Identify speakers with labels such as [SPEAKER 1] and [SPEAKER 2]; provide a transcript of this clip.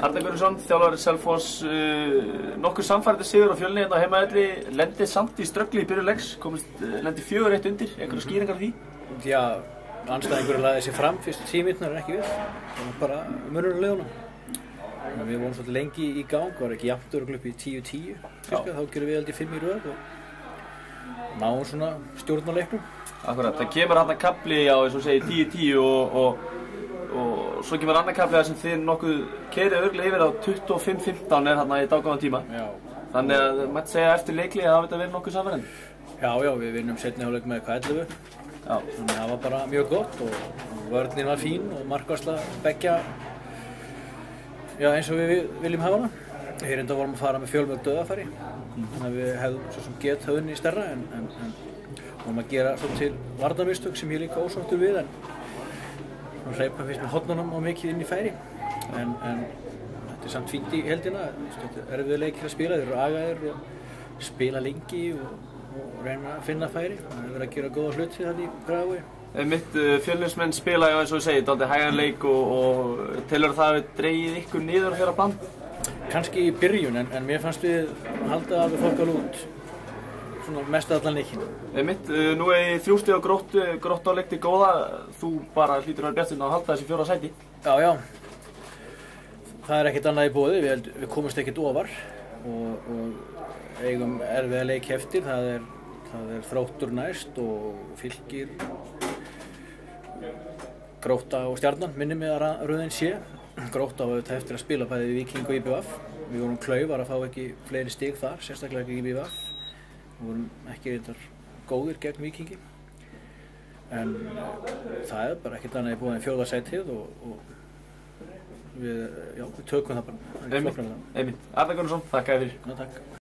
[SPEAKER 1] Arnar Gunnarsson, þjálfari Selfoss, nokkur sannfærandi sigur á Fjölni hérna á heimavelli, lendið samt í ströggli í byrjun leiks, lendið 4-1 undir, einhverja skýringar á því?
[SPEAKER 2] Já, andstæðingurinn lagði sig fram fyrstu 10 mínúturnar ekki við, það var bara munurinn á liðunum. Við vorum svolítið lengi í gang, var ekki jafnt örugglega upp í 10-10, þá gerum við held í 5 í röð og náum svona stjórn á leiknum.
[SPEAKER 1] Akkurat, það kemur hann að kafli á, eins og segir, 10-10 og svo kemur annar kafli þar sem þið nokkuð keyrið örugglega yfir á 25-15 hérna í dágóðan tíma.
[SPEAKER 2] Já. Þannig
[SPEAKER 1] að mætti segja eftir leikli að það hafi verið nokkuð sannfærandi.
[SPEAKER 2] Já, við vinnum seinni hálfleik með 11. Já. Þannig að það var bara mjög gott og vörnin var fín og markvarsla beggja eins og við viljum hafa hana. Við reynda vorum að fara með fjölmörg dauðafæri, þannig að við hefðum svo sem gett höfðinni stærra en vorum að gera svo til varnarmistök sem ég líka ósáttur við en hleypa fyrst með hornunum og mikið inn í færi en þetta samt fínt í heldina, þetta erfiður leikir að spila, þeir eru agaðir og spila lengi og reyna að finna færi, það er verið að gera góða hluti þarna í Grafarvogi.
[SPEAKER 1] Fjölnismenn spila, eins og þú segir, dálítið hægan leik og telur það að við dreigið ykkur niður að fjara plan?
[SPEAKER 2] Kannski í byrjun, en mér fannst við halda alveg fokkal út svona mest allan leikinn.
[SPEAKER 1] Nú er 3 stig á Gróttu á leikti góða, þú bara hlýtur að vera bjartsýnn á að halda þessi 4. sæti.
[SPEAKER 2] Já, það er ekkert annað í boði, við komumst ekkert ofar og eigum erfiða leik eftir, það er Þróttur næst og Fylkir, Grótta og Stjarnan, minnir mig að röðin sé. Grótta var auðvitað eftir að spila bæði við Víking og IBVF. Við vorum klaufar að fá ekki fleiri stig þar, sérstaklega ekki IBVF. Við vorum ekki reyndar góðir gegn Víkingi. En það er bara ekkert annað í boði en 4. sætið og við tökum það bara.
[SPEAKER 1] Einmitt. Arnar Gunnarsson, þakka þér fyrir.
[SPEAKER 2] Já, takk.